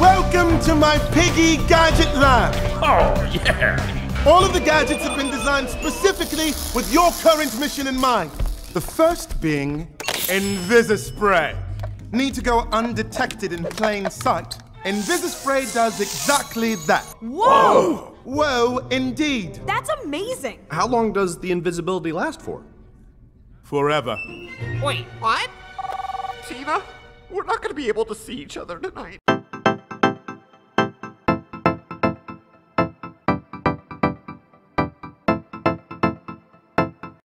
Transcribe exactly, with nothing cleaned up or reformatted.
Welcome to my Piggy Gadget Lab. Oh, yeah. All of the gadgets have been designed specifically with your current mission in mind. The first being Invisi-Spray. Need to go undetected in plain sight. Invisi-Spray does exactly that. Whoa! Whoa, indeed. That's amazing. How long does the invisibility last for? Forever. Wait, what? Tina, we're not gonna be able to see each other tonight.